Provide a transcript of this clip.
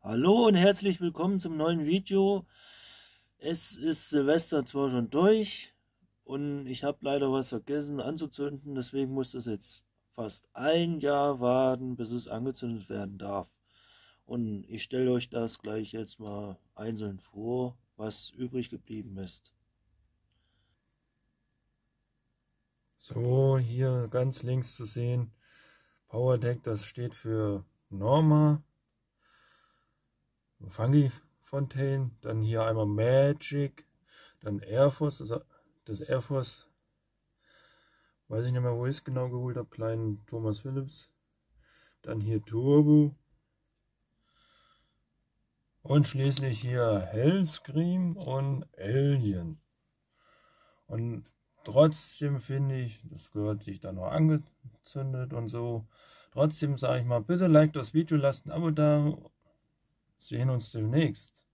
Hallo und herzlich willkommen zum neuen Video. Es ist Silvester zwar schon durch und ich habe leider was vergessen anzuzünden, deswegen muss das jetzt fast ein Jahr warten, bis es angezündet werden darf. Und ich stelle euch das gleich jetzt mal einzeln vor, was übrig geblieben ist. So, hier ganz links zu sehen, Power Deck, das steht für Norma, Funky Fontaine, dann hier einmal Magic, dann Air Force, das Air Force, weiß ich nicht mehr, wo ich es genau geholt habe, kleinen Thomas Phillips, dann hier Turbo und schließlich hier Hellscream und Alien. Und trotzdem finde ich, das gehört sich dann noch angezündet und so. Trotzdem sage ich mal, bitte like das Video, lasst ein Abo da. Sehen uns demnächst.